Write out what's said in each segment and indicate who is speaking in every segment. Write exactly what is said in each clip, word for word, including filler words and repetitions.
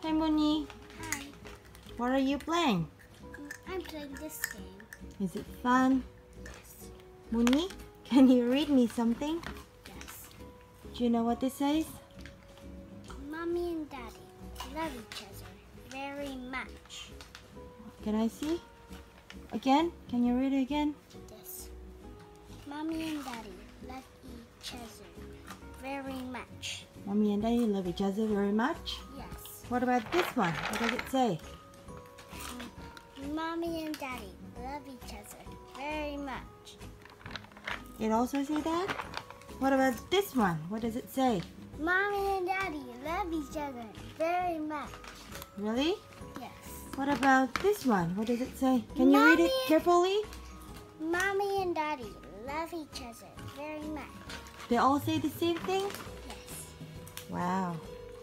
Speaker 1: Hi, Mooney.
Speaker 2: Hi.
Speaker 1: What are you playing?
Speaker 2: I'm playing this game.
Speaker 1: Is it fun?
Speaker 2: Yes.
Speaker 1: Mooney, can you read me something?
Speaker 2: Yes.
Speaker 1: Do you know what this says?
Speaker 2: Mommy and Daddy love each other very much.
Speaker 1: Can I see? Again? Can you read it again?
Speaker 2: Yes. Mommy and Daddy love each other very much.
Speaker 1: Mommy and Daddy love each other very much.
Speaker 2: Yes.
Speaker 1: What about this one? What does it say?
Speaker 2: Mm, Mommy and Daddy love each other very much.
Speaker 1: It also say that? What about this one? What does it say?
Speaker 2: Mommy and Daddy love each other very much.
Speaker 1: Really?
Speaker 2: Yes.
Speaker 1: What about this one? What does it say? Can you read it
Speaker 2: Mommy-
Speaker 1: carefully?
Speaker 2: Mommy and Daddy love each other very much.
Speaker 1: They all say the same thing?
Speaker 2: Yes.
Speaker 1: Wow.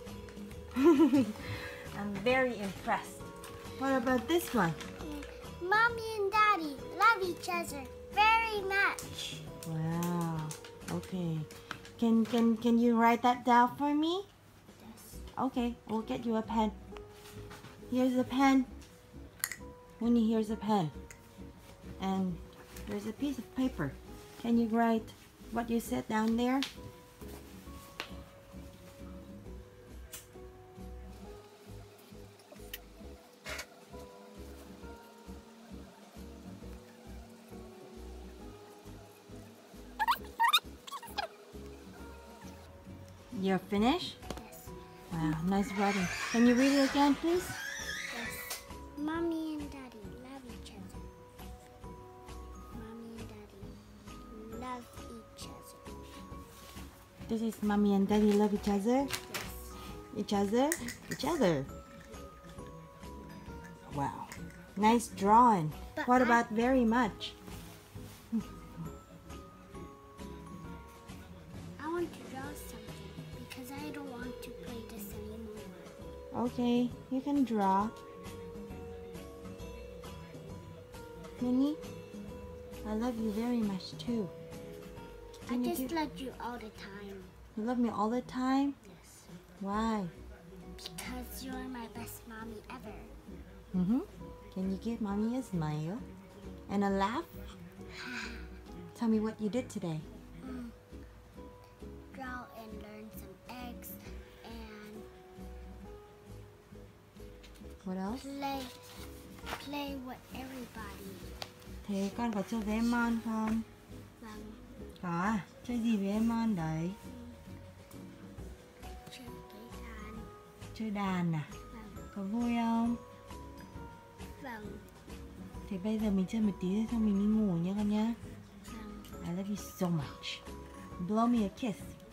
Speaker 1: I'm very impressed. What about this one?
Speaker 2: Mm, Mommy and Daddy love each other very much.
Speaker 1: Wow. Okay. Can can can you write that down for me?
Speaker 2: Yes.
Speaker 1: Okay, we'll get you a pen. Here's a pen. Winnie, here's a pen. And there's a piece of paper. Can you write what you said down there? You're finished?
Speaker 2: Yes.
Speaker 1: Wow, nice writing. Can you read it again, please?
Speaker 2: Yes. Mommy and Daddy love each other. Mommy and Daddy love each other.
Speaker 1: This is Mommy and Daddy love each other.
Speaker 2: Yes.
Speaker 1: Each other? Each other. Wow. Nice drawing.
Speaker 2: But
Speaker 1: What
Speaker 2: I-
Speaker 1: about very much?
Speaker 2: I want to draw something because I don't want to play this anymore.
Speaker 1: Okay, you can draw. Minnie, I love you very much too. Can
Speaker 2: I
Speaker 1: you
Speaker 2: just
Speaker 1: give-
Speaker 2: love you all the time.
Speaker 1: You love me all the time?
Speaker 2: Yes.
Speaker 1: Why?
Speaker 2: Because you're my best mommy ever.
Speaker 1: Mm-hmm. Can you give Mommy a smile? And a laugh? Tell me what you did today.
Speaker 2: Mm. Draw and learn some eggs and
Speaker 1: What else?
Speaker 2: play play with everybody.
Speaker 1: Thế con có chơi với em Mon không?
Speaker 2: Vâng.
Speaker 1: Có à? Chơi gì với em Mon đấy?
Speaker 2: Chơi cái đàn.
Speaker 1: Chơi đàn à?
Speaker 2: Vâng.
Speaker 1: Có vui không?
Speaker 2: Vâng.
Speaker 1: Thế bây giờ mình chơi một tí rồi xong mình đi ngủ nha con nhá.
Speaker 2: Vâng.
Speaker 1: I love you so much. Blow me a kiss.